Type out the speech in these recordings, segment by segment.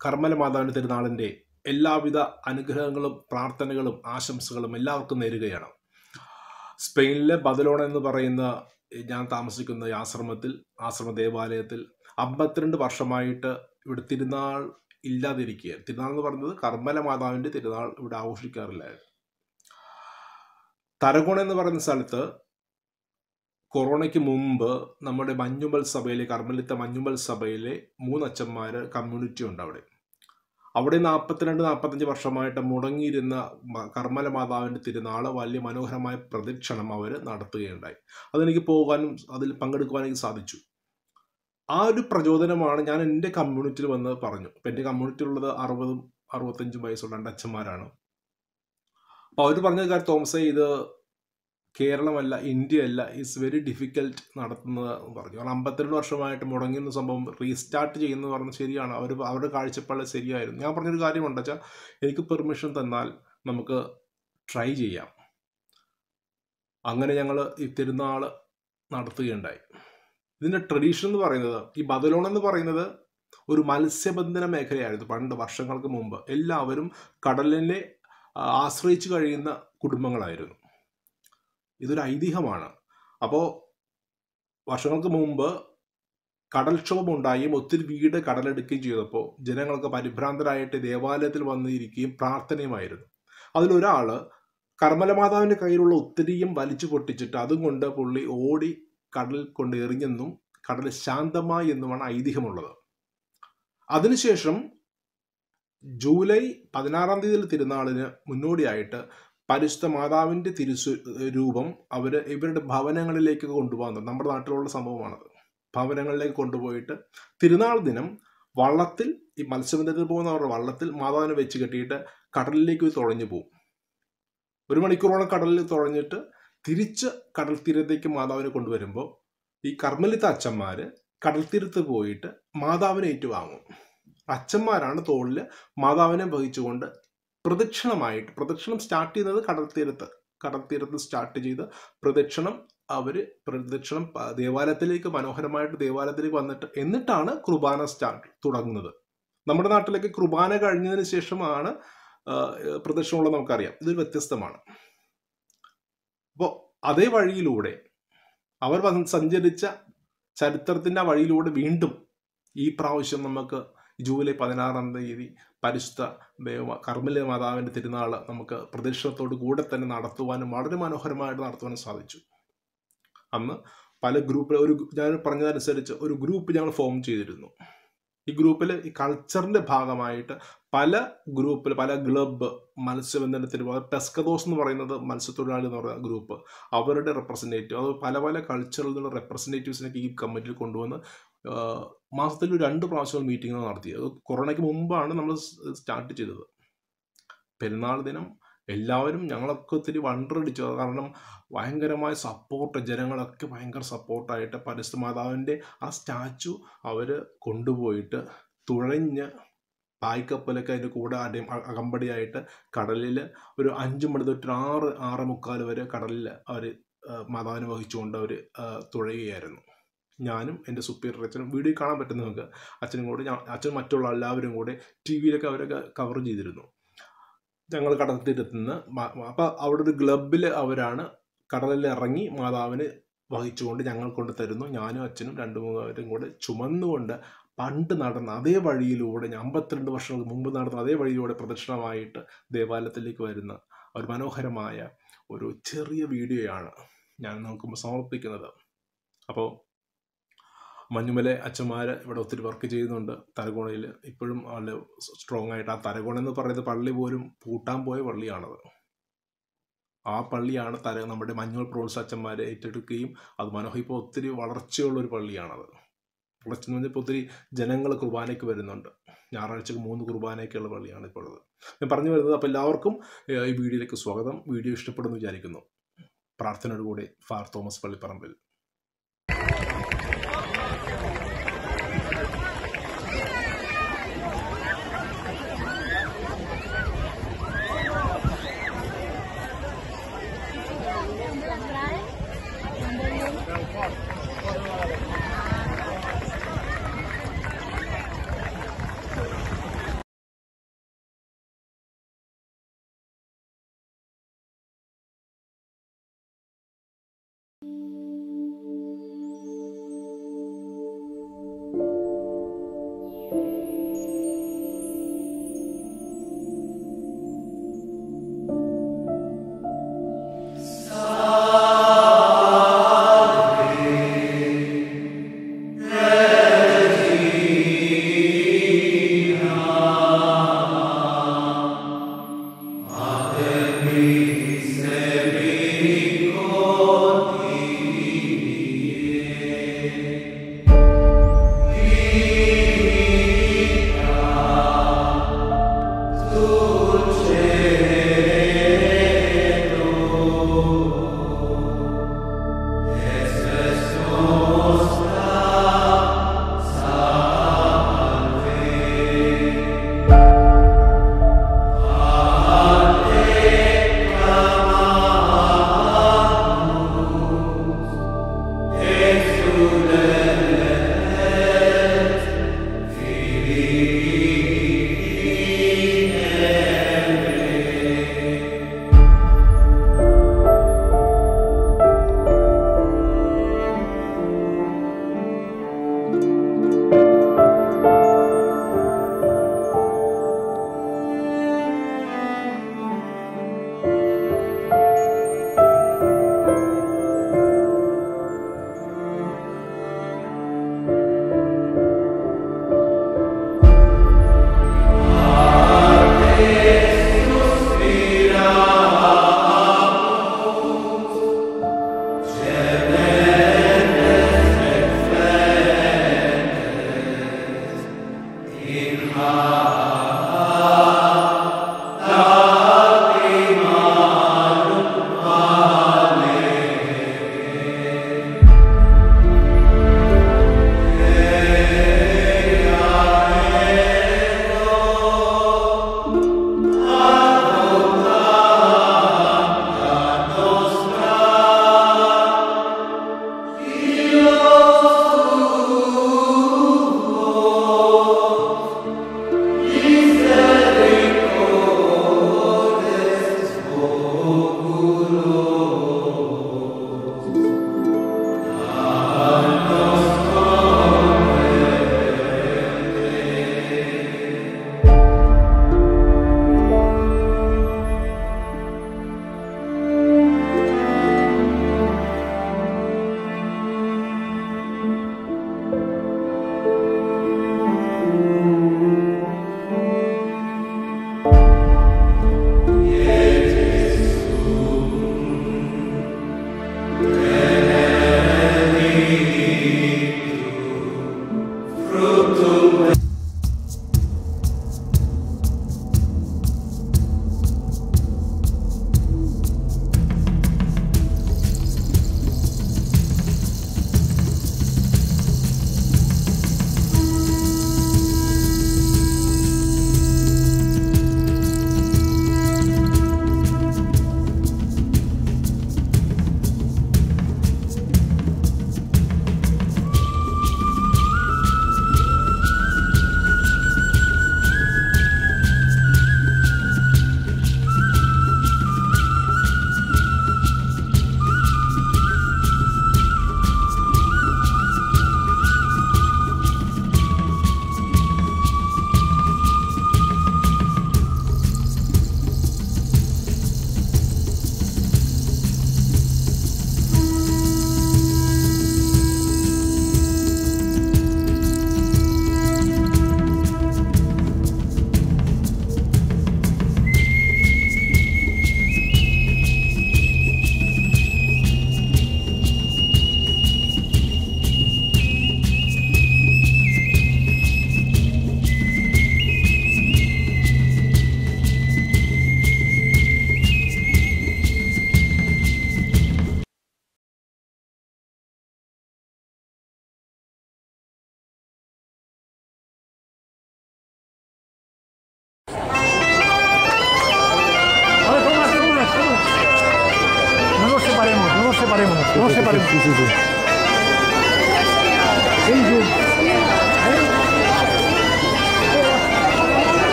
കർമ്മല മാതാവിൻ്റെ തിരുനാളിൻ്റെ എല്ലാവിധ അനുഗ്രഹങ്ങളും പ്രാർത്ഥനകളും ആശംസകളും എല്ലാവർക്കും നേരുകയാണ്. സ്പെയിനിലെ ബദലോണ എന്ന് പറയുന്ന ഞാൻ താമസിക്കുന്ന ഈ ആശ്രമ ദേവാലയത്തിൽ 52 വർഷമായിട്ട് ഇവിടെ തിരുനാൾ ഇല്ലാതിരിക്കുക. തിരുനാൾ എന്ന് പറയുന്നത് കർമ്മല മാതാവിൻ്റെ തിരുനാൾ ഇവിടെ ആഘോഷിക്കാറില്ലായിരുന്നു. തരകോണ എന്ന് പറയുന്ന സ്ഥലത്ത് കൊറോണയ്ക്ക് മുമ്പ് നമ്മുടെ മഞ്ഞുമൽ സഭയിലെ കർമ്മലിത്ത മഞ്ഞുമൽ സഭയിലെ 3 അച്ഛന്മാർ കമ്മ്യൂണിറ്റി ഉണ്ട്. അവിടെ 42-45 വർഷമായിട്ട് മുടങ്ങിയിരുന്ന കർമ്മല മാതാവിൻ്റെ തിരുനാൾ വലിയ മനോഹരമായ പ്രദക്ഷിണം അവർ നടത്തുകയുണ്ടായി. അതെനിക്ക് പോകാനും അതിൽ പങ്കെടുക്കുവാനും എനിക്ക് സാധിച്ചു. ആ ഒരു പ്രചോദനമാണ് ഞാൻ എൻ്റെ കമ്മ്യൂണിറ്റിയിൽ വന്ന് പറഞ്ഞു. ഇപ്പം എൻ്റെ കമ്മ്യൂണിറ്റിയിലുള്ളത് 60-65 വയസ്സുള്ള 2 അച്ഛന്മാരാണ്. അപ്പോൾ അവർ പറഞ്ഞ കാര്യം, തോമസേ, ഇത് കേരളമല്ല, ഇന്ത്യയല്ല, ഇറ്റ്സ് വെരി ഡിഫിക്കൽട്ട് നടത്തുന്നത് പറഞ്ഞു. കാരണം 52 വർഷമായിട്ട് മുടങ്ങിയ സംഭവം റീസ്റ്റാർട്ട് ചെയ്യുന്നത് പറഞ്ഞാൽ ശരിയാണ്. അവരുടെ കാഴ്ചപ്പാട് ശരിയായിരുന്നു. ഞാൻ പറഞ്ഞൊരു കാര്യമുണ്ട് വെച്ചാൽ, എനിക്ക് പെർമിഷൻ തന്നാൽ നമുക്ക് ട്രൈ ചെയ്യാം. അങ്ങനെ ഞങ്ങൾ ഈ തിരുനാൾ നടത്തുകയുണ്ടായി. ഇതിൻ്റെ ട്രഡീഷൻ എന്ന് പറയുന്നത്, ഈ ബദലോൺ എന്ന് പറയുന്നത് ഒരു മത്സ്യബന്ധന മേഖലയായിരുന്നു പണ്ട്, വർഷങ്ങൾക്ക് മുമ്പ്. എല്ലാവരും കടലിനെ ആശ്രയിച്ച് കഴിയുന്ന കുടുംബങ്ങളായിരുന്നു. ഇതൊരു ഐതിഹ്യമാണ്. അപ്പോൾ വർഷങ്ങൾക്ക് മുമ്പ് കടൽക്ഷോഭമുണ്ടായും ഒത്തിരി വീട് കടലെടുക്കുകയും ചെയ്തപ്പോൾ ജനങ്ങൾക്ക് പരിഭ്രാന്തരായിട്ട് ദേവാലയത്തിൽ വന്നിരിക്കുകയും പ്രാർത്ഥനയുമായിരുന്നു. അതിലൊരാൾ കർമ്മലമാതാവിൻ്റെ കയ്യിലുള്ള ഒത്തിരിയും വലിച്ചു പൊട്ടിച്ചിട്ട് അതും കൊണ്ട് പുള്ളി ഓടി കടലിൽ കൊണ്ട് എറിഞ്ഞെന്നും കടൽ ശാന്തമായി എന്നുമാണ് ഐതിഹ്യമുള്ളത്. അതിനുശേഷം ജൂലൈ 16-ാം തീയതി തിരുനാളിന് മുന്നോടിയായിട്ട് പരിശുദ്ധ മാതാവിൻ്റെ രൂപം അവർ ഇവരുടെ ഭവനങ്ങളിലേക്ക് കൊണ്ടുപോകുന്നത് നമ്മുടെ നാട്ടിലുള്ള സംഭവമാണത്. ഭവനങ്ങളിലേക്ക് കൊണ്ടുപോയിട്ട് തിരുനാൾ ദിനം വള്ളത്തിൽ, ഈ മത്സ്യബന്ധനത്തിൽ പോകുന്നവരുടെ വള്ളത്തിൽ മാതാവിനെ വെച്ച് കെട്ടിയിട്ട് കടലിലേക്ക് തുഴഞ്ഞു പോകും. 1 മണിക്കൂറോളം കടലിൽ തുഴഞ്ഞിട്ട് തിരിച്ച് കടൽ തീരത്തേക്ക് മാതാവിനെ കൊണ്ടുവരുമ്പോൾ ഈ കർമ്മലിത്ത അച്ഛന്മാർ കടൽ തീരത്ത് പോയിട്ട് മാതാവിനെ ഏറ്റുവാങ്ങും. അച്ഛന്മാരാണ് തോളിൽ മാതാവിനെ വഹിച്ചുകൊണ്ട് പ്രദക്ഷിണം സ്റ്റാർട്ട് ചെയ്യുന്നത് കടൽ തീരത്ത് സ്റ്റാർട്ട് ചെയ്ത് പ്രദക്ഷിണം ദേവാലയത്തിലേക്ക്, മനോഹരമായിട്ട് ദേവാലയത്തിലേക്ക് വന്നിട്ട് എന്നിട്ടാണ് കുർബാന തുടങ്ങുന്നത്. നമ്മുടെ നാട്ടിലേക്ക് കുർബാന കഴിഞ്ഞതിന് ശേഷമാണ് പ്രദക്ഷിണമുള്ളത്, നമുക്കറിയാം. ഇതൊരു വ്യത്യസ്തമാണ്. അപ്പോൾ അതേ വഴിയിലൂടെ അവർ സഞ്ചരിച്ച ചരിത്രത്തിൻ്റെ വഴിയിലൂടെ വീണ്ടും ഈ പ്രാവശ്യം നമുക്ക് ജൂലൈ 16-ാം തീയതി പരിശുദ്ധ കർമ്മല മാതാവിൻ്റെ തിരുനാൾ നമുക്ക് പ്രദക്ഷിണത്തോട് കൂടെ തന്നെ നടത്തുവാനും വളരെ മനോഹരമായിട്ട് നടത്തുവാനും സാധിച്ചു. അന്ന് പല ഗ്രൂപ്പിൽ ഞാൻ പറഞ്ഞതനുസരിച്ച് ഒരു ഗ്രൂപ്പ് ഞങ്ങൾ ഫോം ചെയ്തിരുന്നു. ഈ ഗ്രൂപ്പിൽ ഈ കൾച്ചറിൻ്റെ ഭാഗമായിട്ട് പല ക്ലബ്ബ്, മത്സ്യബന്ധനത്തിന് പെസ്കദോസ് എന്ന് പറയുന്നത് മത്സ്യത്തൊഴിലാളി എന്ന് പറയുന്ന ഗ്രൂപ്പ്, അവരുടെ റെപ്രസെൻറ്റേറ്റീവ്, അത് പല കൾച്ചറിൽ നിന്നുള്ള റെപ്രസെൻറ്റേറ്റീവ്സിനൊക്കെ ഈ കമ്മിറ്റിയിൽ കൊണ്ടുവന്ന് മാസത്തിൽ 2 പ്രാവശ്യം മീറ്റിങ്ങുകൾ നടത്തി. അത് കൊറോണയ്ക്ക് മുമ്പാണ് നമ്മൾ സ്റ്റാർട്ട് ചെയ്തത്. പെരുന്നാൾ ദിനം എല്ലാവരും, ഞങ്ങളൊക്കെ ഒത്തിരി വണ്ടറടിച്ചു. കാരണം ഭയങ്കരമായ സപ്പോർട്ട്, ജനങ്ങളൊക്കെ ഭയങ്കര സപ്പോർട്ടായിട്ട് പരിശുദ്ധ മാതാവിൻ്റെ ആ സ്റ്റാച്ചു അവർ കൊണ്ടുപോയിട്ട് തുഴഞ്ഞ് പായ്ക്കപ്പലൊക്കെ അതിൻ്റെ കൂടെ അകമ്പടിയായിട്ട് കടലിൽ ഒരു 5 മണി തൊട്ട് 6-6:45 വരെ കടലിൽ അവർ മാതാവിനെ വഹിച്ചുകൊണ്ട് അവർ തുഴയുകയായിരുന്നു. ഞാനും എൻ്റെ സുപ്പീരിയർ അച്ഛനും, വീഡിയോ കാണാൻ പറ്റുന്ന നമുക്ക്, അച്ഛനും കൂടെ, അച്ഛനും മറ്റുള്ള എല്ലാവരും കൂടെ TV-യിലൊക്കെ അവരൊക്കെ കവർ ചെയ്തിരുന്നു. ഞങ്ങൾ കടൽ തീരത്ത് നിന്ന് അപ്പോൾ അവിടെ ഒരു ക്ലബ്ബിൽ അവരാണ് കടലിൽ ഇറങ്ങി മാതാവിനെ വഹിച്ചുകൊണ്ട് ഞങ്ങൾ കൊണ്ട് തരുന്നു. ഞാനും അച്ഛനും 2-3 പേരും കൂടെ ചുമന്നുകൊണ്ട് പണ്ട് നടന്ന അതേ വഴിയിലൂടെ, 52 വർഷങ്ങൾക്ക് മുമ്പ് നടന്ന അതേ വഴിയിലൂടെ പ്രദക്ഷിണമായിട്ട് ദേവാലയത്തിലേക്ക് വരുന്ന ഒരു മനോഹരമായ ഒരു ചെറിയ വീഡിയോയാണ് ഞാൻ നമുക്ക് സമർപ്പിക്കുന്നത്. അപ്പോൾ മഞ്ഞുമല അച്ഛന്മാർ ഇവിടെ ഒത്തിരി വർക്ക് ചെയ്യുന്നുണ്ട് തരകോണയിൽ. ഇപ്പോഴും വളരെ സ്ട്രോങ് ആയിട്ട്, ആ തരകോണ എന്ന് പറയുന്നത് പള്ളി പോലും പൂട്ടാൻ പോയ പള്ളിയാണത്. ആ പള്ളിയാണ് നമ്മുടെ മഞ്ഞുമൽ പ്രോൺസ് അച്ഛന്മാർ ഏറ്റെടുക്കുകയും അത് ഇപ്പോൾ ഒത്തിരി വളർച്ചയുള്ളൊരു പള്ളിയാണത്. വളർച്ചയെന്ന് പറഞ്ഞാൽ ഇപ്പോൾ ഒത്തിരി ജനങ്ങൾ കുർബാനയ്ക്ക് വരുന്നുണ്ട്. ഞായറാഴ്ചക്ക് 3 കുർബാനയ്ക്കുള്ള പള്ളിയാണ് ഇപ്പോൾ ഉള്ളത്. ഞാൻ പറഞ്ഞു വരുന്നത്, അപ്പോൾ എല്ലാവർക്കും ഈ വീഡിയോയിലേക്ക് സ്വാഗതം. വീഡിയോ ഇഷ്ടപ്പെടുന്നു വിചാരിക്കുന്നു. പ്രാർത്ഥനയോടുകൂടി father Thomas Pallipparambil. No se parece. Sí, sí, sí.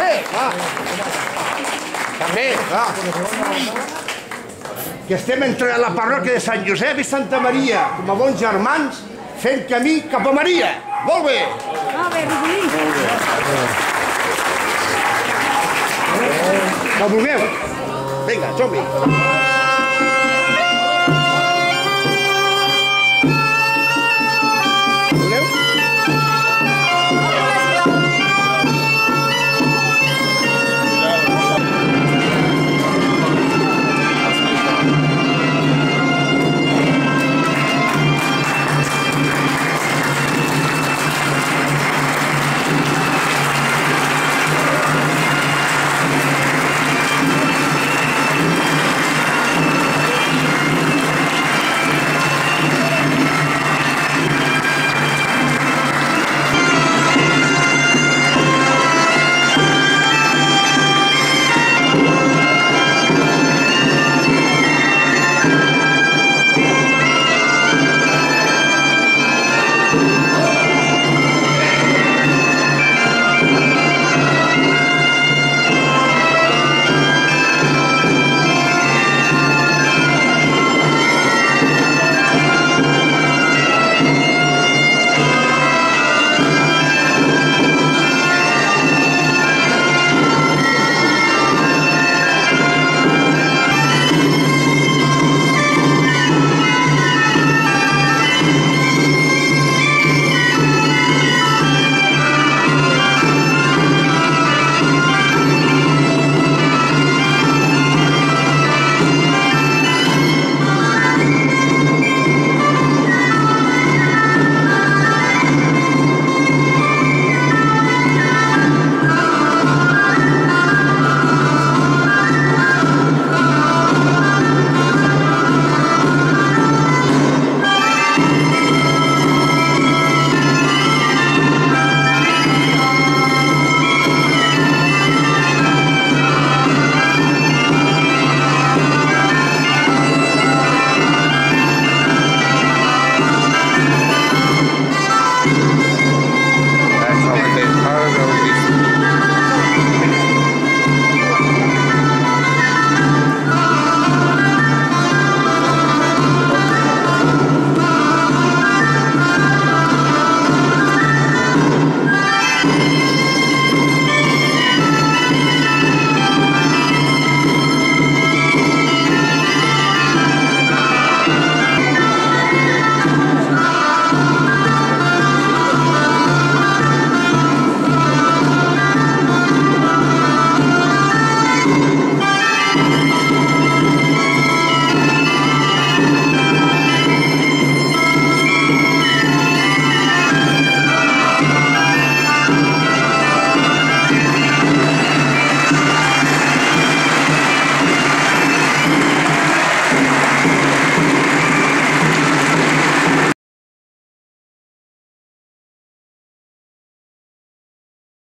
També, va. També, va. Que estem entre la parròquia de Sant Josep i Santa Maria, com a bons germans, fent camí cap a Maria. Molt bé. Molt bé, Rodolí. Que vulgueu. Vinga, som-hi.